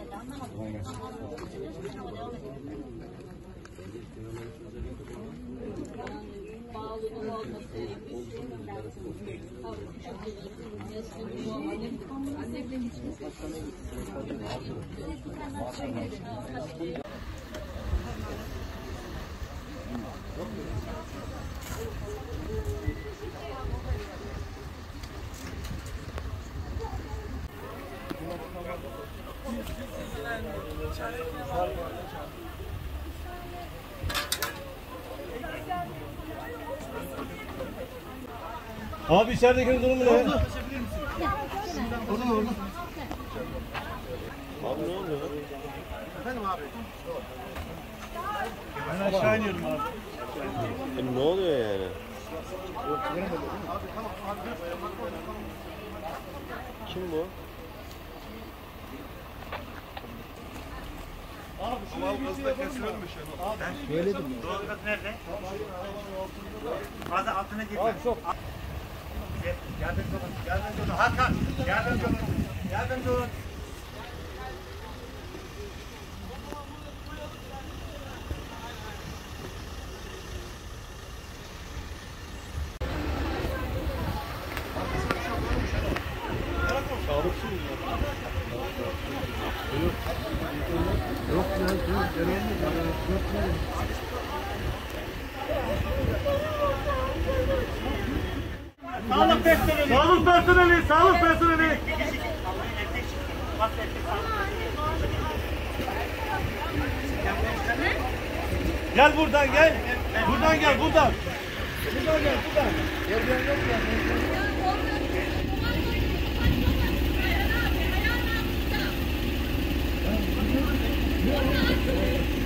Abi içeridekinin durumu ne? Orada orada. Abi ne oluyor? Efendim abi. Ben aşağı iniyorum abi. Ne oluyor yani? Kim bu? Abi şu an gazda kesilirmiş ya. Söyledim. Doğal gaz nerede? Gazı altına girme. Abi çok. Yardımcı olun. Yardımcı olun. Hakan. Yardımcı olun. Yardımcı olun. Yok ya, Sağlık personeli. Sağlık personeli, sağlık personeli. Gel buradan gel. Buradan gel buradan. Buradan gel buradan. Yerden yok ya.